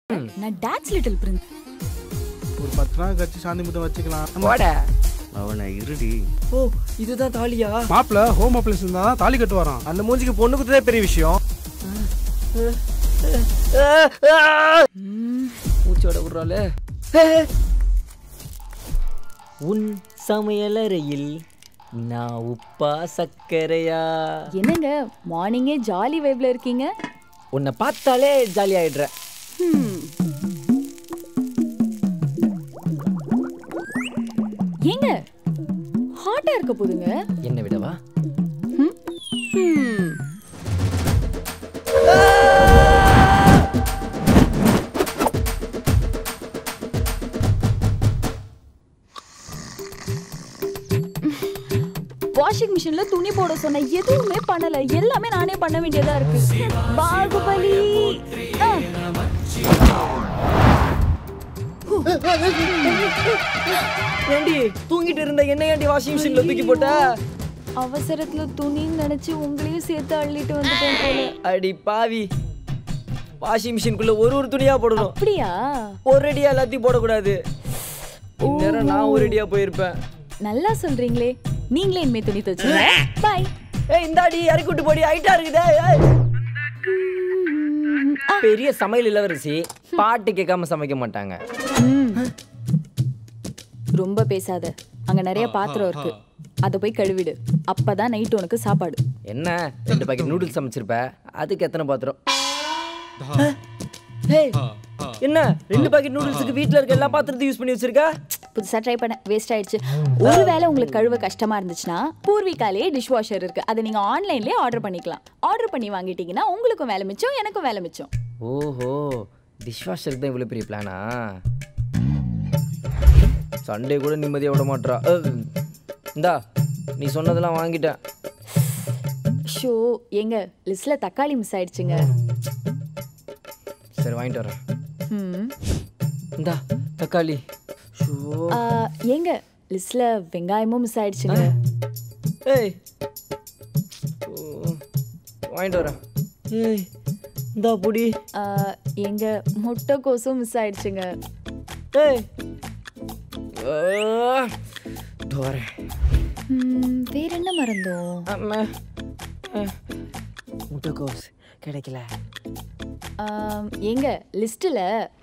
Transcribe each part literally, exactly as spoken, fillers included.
நான் dad's little Prince. ஒரு பத்து நாள் கழிச்சு சாந்தி முத்தம் வச்சுக்கலாம். போட அவனை இருடி. ஓ இதுதான் தாலியா? மாப்பிள்ள ஹோம் அப்ளைன்ஸ் இருந்தா தாலி கட்டு வரான். அந்த மூஞ்சிக்கு பொண்ணு குத்துதே பெரிய விஷயம். மூச்சோட விடுறாளே. உன் சமையலறையில் நான் உப்பா சக்கரையா? என்னங்க மார்னிங்கே ஜாலி வைப்ல இருக்கீங்க? உன்னை பார்த்தாலே ஜாலி ஆயிடுற. ஏங்க ஹாட்டா இருக்க போதுங்க. என்ன விடவா? வாஷிங் மிஷின்ல துணி போட சொன்ன எதுவுமே பண்ணல. எல்லாமே நானே பண்ண வேண்டியதா இருக்கு. பாகுபலி. ஏண்டி தூங்கிட்டு இருந்த என்ன ஏண்டி வாஷிங் மிஷின்ல தூக்கி போட்ட? அவசரத்துல துணின்னு நினைச்சு உங்களையும் சேர்த்து அள்ளிட்டு வந்துட்டேன் போல. அடி பாவி, வாஷிங் மிஷினுக்குள்ள ஒரு ஒரு துணியா போடணும். அப்படியா? ஒரு அடியா எல்லாத்தையும் போடக்கூடாது. இந்நேரம் நான் ஒரு அடியா போயிருப்பேன். நல்லா சொல்றீங்களே. நீங்களே இனிமே துணி துவைச்சுங்க. பை. ஏய் இந்தாடி இறக்கி விட்டு போடி. ஹைட்டா இருக்குதே. பெரிய சமையல் இளவரசி பாட்டு கேட்காம சமைக்க மாட்டாங்க. ரொம்ப பேசாத. அங்க நிறைய பாத்திரம் இருக்கு, அத போய் கழுவிடு. அப்பதான் நைட் உனக்கு சாப்பாடு. என்ன ரெண்டு பாக்கெட் நூடுல்ஸ் சமைச்சிருப்ப, அதுக்கு எத்தனை பாத்திரம்? என்ன ரெண்டு பாக்கெட் நூடுல்ஸ்க்கு வீட்ல இருக்க எல்லா பாத்திரத்தையும் யூஸ் பண்ணி வச்சிருக்க? புதுசா ட்ரை பண்ண, வேஸ்ட் ஆயிடுச்சு. ஒருவேளை உங்களுக்கு கழுவ கஷ்டமா இருந்துச்சுன்னா பூர்விகாலே டிஷ் வாஷர் இருக்கு. அதை நீங்க ஆன்லைன்லயே ஆர்டர் பண்ணிக்கலாம். ஆர்டர் பண்ணி வாங்கிட்டீங்கன்னா உங்களுக்கும் வேலை மிச்சம், எனக்கும் வேலை மிச்சம். ஓஹோ, டிஷ் வாஷருக்கு தான் இவ்வளவு பெரிய பிளானா? சண்டே கூட நிம்மதியா விட மாட்டா. இந்தா நீ சொன்னதெல்லாம் வாங்கிட்டேன். ஷோ எங்க லிஸ்ட்ல தக்காளி மிஸ் ஆயிடுச்சுங்க. சரி வாங்கிட்டு வரேன். இந்தா தக்காளி. ஏங்க லிஸ்ட்ல வெங்காயமும் மிஸ் ஆயிடுச்சுங்க. ஏய் வாங்கிட்டு வரேன். ஏய் இந்தா பொடி. எங்க முட்டைக்கோசும் மிஸ் ஆயிடுச்சுங்க. ஏய் தோரே. வேற என்ன மறந்தோம்? முட்டைக்கோஸ் கிடைக்கல. எங்க லிஸ்ட்ல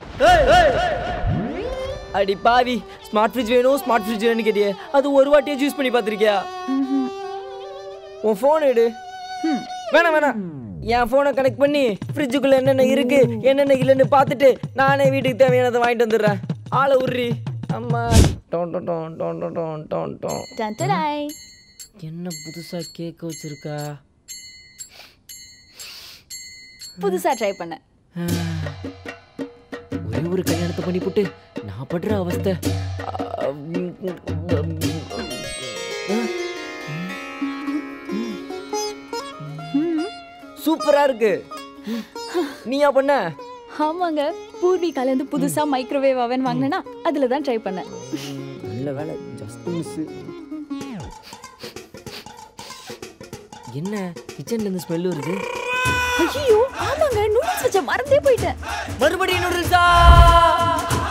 அடி பாவி, ஸ்மார்ட் ஃப்ரிட்ஜ் வேணும் ஸ்மார்ட் ஃப்ரிட்ஜ் வேணும்னு கேட்டியே, அது ஒரு வாட்டியே யூஸ் பண்ணி பார்த்திருக்கியா? உன் ஃபோன் எடு. வேணாம் வேணாம், என் ஃபோனை கனெக்ட் பண்ணி ஃப்ரிட்ஜுக்குள்ள என்னென்ன இருக்கு என்னென்ன இல்லைன்னு பார்த்துட்டு நானே வீட்டுக்கு தேவையானதை வாங்கிட்டு வந்துடுறேன். ஆளை உர்றி. அம்மா டோன் டோன் டோன் டோன் டோன் டோன் டோன் டோன். என்ன புதுசா கேக்க வச்சிருக்கா? புதுசா ட்ரை பண்ண. ஒரே ஒரு கல்யாணத்தை பண்ணி போட்டு நான் படுற அவஸ்தை. சூப்பரா இருக்கு. நீயா பண்ண? ஆமாங்க, பூர்விகால இருந்து புதுசா மைக்ரோவேவ் அவன் வாங்கினா அதுல தான் ட்ரை பண்ணேன். நல்ல வேலை, ஜஸ்ட் மிஸ். என்ன கிச்சன்ல இருந்து ஸ்மெல் வருது? ஐயோ ஆமாங்க, நூடுல்ஸ் வச்ச மறந்தே போயிட்டேன். மறுபடியும் நூடுல்ஸா?